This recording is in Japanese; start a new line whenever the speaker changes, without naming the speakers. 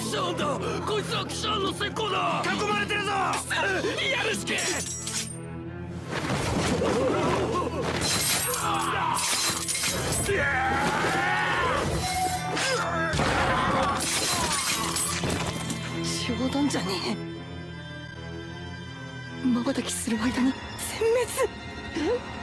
シャーンだ。こいつはキシャーンの先行だ。囲まれてるぞ。やるしけ。
冗談じゃねえ。瞬きする間に全滅。